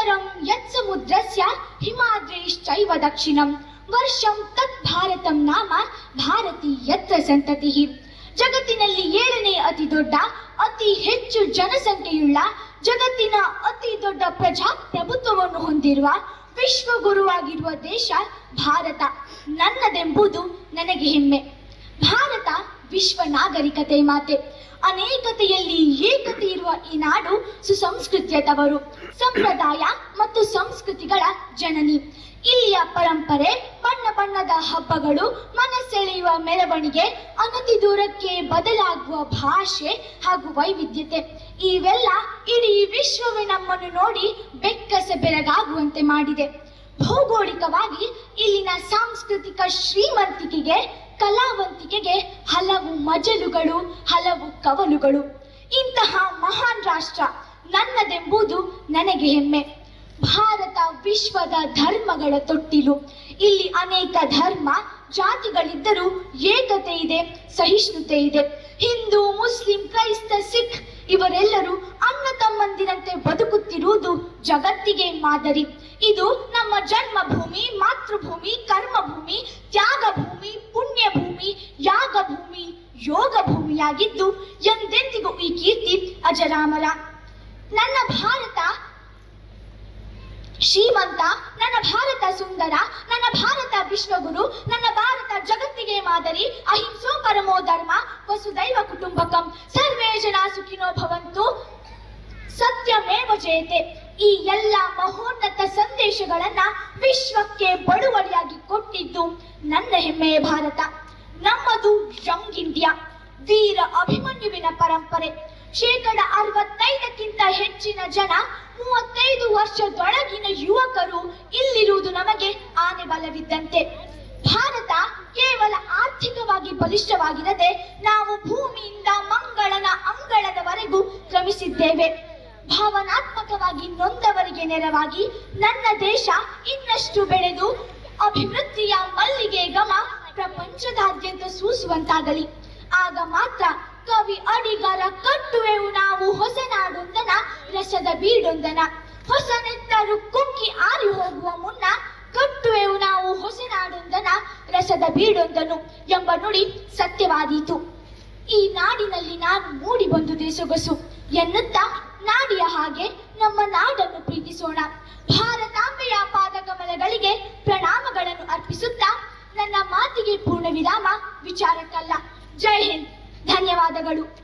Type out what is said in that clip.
उत्तरं यत्समुद्रस्य हिमाद्रैश्चैव दक्षिणं वर्षं तत् भारतं नाम ಭಾರತಿ ಯತ್ರ ಸಂತತಿಃ. ಜಗತ್ತಿನಲ್ಲಿ 7ನೇ ಅತಿ ದೊಡ್ಡ ಅತಿ ಹೆಚ್ಚು ಜನಸಂಖ್ಯೆಯುಳ್ಳ ಜಗತ್ತಿನ ಅತಿ ದೊಡ್ಡ ಪ್ರಜಾಪ್ರಭುತ್ವವನ್ನು ಹೊಂದಿರುವ ವಿಶ್ವಗುರುವಾಗಿರುವ ದೇಶ ಭಾರತ ನನ್ನದೆಂಬುದು ನನಗೆ ಹೆಮ್ಮೆ. ಭಾರತ ವಿಶ್ವ ನಾಗರಿಕತೆ ಮಾತೆ. ಅನೇಕತೆಯಲ್ಲಿ ಏಕತೆ ಇರುವ ಈ ನಾಡು ಸುಸಂಸ್ಕೃತಿಯ ತವರು, ಸಂಪ್ರದಾಯ ಮತ್ತು ಸಂಸ್ಕೃತಿಗಳ ಜನನಿ. ಇಲ್ಲಿಯ ಪರಂಪರೆ, ಬಣ್ಣ ಬಣ್ಣದ ಹಬ್ಬಗಳು, ಮನಸೆಳೆಯುವ ಮೆರವಣಿಗೆ, ಅನತಿ ದೂರಕ್ಕೆ ಬದಲಾಗುವ ಭಾಷೆ ಹಾಗೂ ವೈವಿಧ್ಯತೆ ಇವೆಲ್ಲ ಇಡೀ ವಿಶ್ವವೇ ನಮ್ಮನ್ನು ನೋಡಿ ಬೆಕ್ಕಸ ಬೆರಗಾಗುವಂತೆ ಮಾಡಿದೆ. ಭೌಗೋಳಿಕವಾಗಿ ಇಲ್ಲಿನ ಸಾಂಸ್ಕೃತಿಕ ಶ್ರೀಮಂತಿಕೆಗೆ, ಕಲಾವಂತಿಕೆಗೆ ಹಲವು ಮಜಲುಗಳು, ಹಲವು ಕವಲುಗಳು. ಇಂತಹ ಮಹಾನ್ ರಾಷ್ಟ್ರ ನನ್ನದೆಂಬುದು ನನಗೆ ಹೆಮ್ಮೆ. ಭಾರತ ವಿಶ್ವದ ಧರ್ಮಗಳ ತೊಟ್ಟಿಲು. ಇಲ್ಲಿ ಅನೇಕ ಧರ್ಮ ಜಾತಿಗಳಿದ್ದರೂ ಏಕತೆ ಇದೆ, ಸಹಿಷ್ಣುತೆ ಇದೆ. ಹಿಂದೂ, ಮುಸ್ಲಿಂ, ಕ್ರೈಸ್ತ, ಸಿಖ್ ಇವರೆಲ್ಲರೂ ಅಣ್ಣ ತಮ್ಮಂದಿರಂತೆ ಬದುಕುತ್ತಿರುವುದು ಜಗತ್ತಿಗೆ ಮಾದರಿ. ಇದು ನಮ್ಮ ಜನ್ಮಭೂಮಿ, ಮಾತೃಭೂಮಿ, ಕರ್ಮಭೂಮಿ, ತ್ಯಾಗ ಭೂಮಿ, ಪುಣ್ಯ ಭೂಮಿ, ಯಾಗ ಭೂಮಿ, ಯೋಗ ಭೂಮಿಯಾಗಿದ್ದು ಎಂದೆಂದಿಗೂ ಈ ಕೀರ್ತಿ ಅಜರಾಮರ. ನನ್ನ ಭಾರತ ಶ್ರೀಮಂತ, ನನ್ನ ಭಾರತ ಸುಂದರ, ನನ್ನ ಭಾರತ ವಿಶ್ವಗುರು, ನನ್ನ ಭಾರತ ಜಗತ್ತಿಗೆ ಮಾದರಿ. ಅಹಿಂಸೋ ಪರಮೋ ಧರ್ಮ, ವಸುದೈವ ಕುಟುಂಬಕಂ, ಸರ್ವೇ ಜನ ಸುಖಿನೋ ಭವಂತು, ಸತ್ಯಮೇವ ಜಯತೆ. ಈ ಎಲ್ಲ ಮಹೋನ್ನತ ಸಂದೇಶಗಳನ್ನ ವಿಶ್ವಕ್ಕೆ ಬಳುವಳಿಯಾಗಿ ಕೊಟ್ಟಿದ್ದು ನನ್ನ ಹೆಮ್ಮೆಯ ಭಾರತ. ನಮ್ಮದು ಯಂಗ್ ಇಂಡಿಯಾ, ವೀರ ಅಭಿಮನ್ಯುವಿನ ಪರಂಪರೆ. 65% ಹೆಚ್ಚಿನ ಜನ, 35 ವರ್ಷದೊಳಗಿನ ಯುವಕರು ಇಲ್ಲಿರುವುದು ನಮಗೆ ಆನೆ ಬಲವಿದ್ದಂತೆ. ಭಾರತ ಕೇವಲ ಆರ್ಥಿಕವಾಗಿ ಬಲಿಷ್ಠವಾಗಿರದೆ ನಾವು ಭೂಮಿಯಿಂದ ಮಂಗಳನ ಅಂಗಳದವರೆಗೂ ಕ್ರಮಿಸಿದ್ದೇವೆ. ಭಾವನಾತ್ಮಕವಾಗಿ ನೊಂದವರಿಗೆ ನೆರವಾಗಿ ನನ್ನ ದೇಶ ಇನ್ನಷ್ಟು ಬೆಳೆದು ಅಭಿವೃದ್ಧಿಯ ಮಲ್ಲಿಗೆ ಘಮ ಪ್ರಪಂಚದಾದ್ಯಂತ ಸೂಸುವಂತಾಗಲಿ. ಆಗ ಮಾತ್ರ ಕವಿ ಅಡಿಗರ ಕಟ್ಟುವೆವು ನಾವು ಹೊಸನಾಡೊಂದನ, ರಸದ ಬೀಡೊಂದನ. ಹೊಸ ನೆತ್ತರು ಕುಕ್ಕಿ ಆರಿ ಹೋಗುವ ಮುನ್ನ ಕಟ್ಟುವೆವು ನಾವು ಹೊಸನಾಡೊಂದನ, ರಸದ ಬೀಡೊಂದನು ಎಂಬ ನುಡಿ ಸತ್ಯವಾದೀತು. ಈ ನಾಡಿನಲ್ಲಿ ನಾನು ಮೂಡಿ ಬಂದುದೇ ಸೊಗಸು ಎನ್ನುತ್ತಾ ನಾಡಿಯ ಹಾಗೆ ನಮ್ಮ ನಾಡನ್ನು ಪ್ರೀತಿಸೋಣ. ಭಾರತಾಂಬೆಯ ಪಾದಕಮಲಗಳಿಗೆ ಪ್ರಣಾಮಗಳನ್ನು ಅರ್ಪಿಸುತ್ತಾ ನನ್ನ ಮಾತಿಗೆ ಪೂರ್ಣ ವಿರಾಮ, ವಿಚಾರಕ್ಕಲ್ಲ. ಜೈ ಹಿಂದ್. ಧನ್ಯವಾದಗಳು.